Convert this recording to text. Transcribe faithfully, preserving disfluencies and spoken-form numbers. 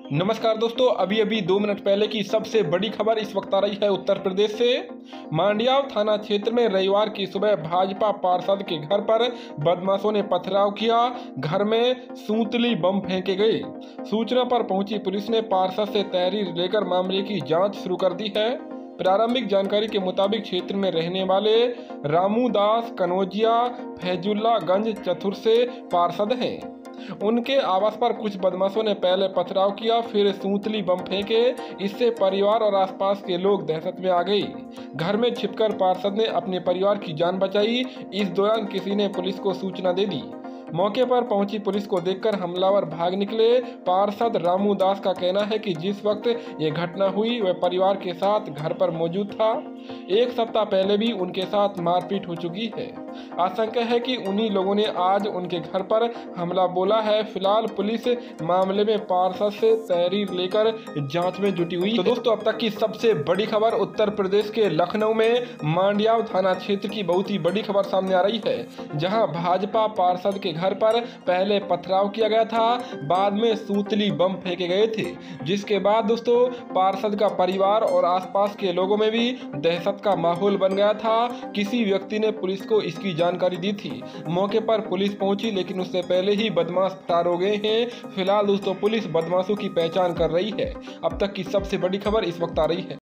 नमस्कार दोस्तों, अभी अभी दो मिनट पहले की सबसे बड़ी खबर इस वक्त आ रही है उत्तर प्रदेश से। मांडियाव थाना क्षेत्र में रविवार की सुबह भाजपा पार्षद के घर पर बदमाशों ने पथराव किया। घर में सूतली बम फेंके गए। सूचना पर पहुंची पुलिस ने पार्षद से तहरीर लेकर मामले की जांच शुरू कर दी है। प्रारंभिक जानकारी के मुताबिक क्षेत्र में रहने वाले रामू दास कनौजिया फैजुल्ला गंज चतुर से पार्षद हैं। उनके आवास पर कुछ बदमाशों ने पहले पथराव किया, फिर सूतली बम फेंके। इससे परिवार और आसपास के लोग दहशत में आ गए। घर में छिपकर पार्षद ने अपने परिवार की जान बचाई। इस दौरान किसी ने पुलिस को सूचना दे दी। मौके पर पहुंची पुलिस को देखकर हमलावर भाग निकले। पार्षद रामू दास का कहना है कि जिस वक्त ये घटना हुई वह परिवार के साथ घर पर मौजूद था। एक सप्ताह पहले भी उनके साथ मारपीट हो चुकी है। आशंका है कि उन्हीं लोगों ने आज उनके घर पर हमला बोला है। फिलहाल पुलिस मामले में पार्षद से तहरीर लेकर जांच में जुटी हुई। तो दोस्तों, अब तक की सबसे बड़ी खबर उत्तर प्रदेश के लखनऊ में मांडियाव थाना क्षेत्र की बहुत ही बड़ी खबर सामने आ रही है, जहां भाजपा पार्षद के घर पर पहले पथराव किया गया था, बाद में सूतली बम फेंके गए थे, जिसके बाद दोस्तों पार्षद का परिवार और आसपास के लोगों में भी दहशत का माहौल बन गया था। किसी व्यक्ति ने पुलिस को इसकी जानकारी दी थी। मौके पर पुलिस पहुंची, लेकिन उससे पहले ही बदमाश फरार हो गए हैं। फिलहाल दोस्तों पुलिस बदमाशों की पहचान कर रही है। अब तक की सबसे बड़ी खबर इस वक्त आ रही है।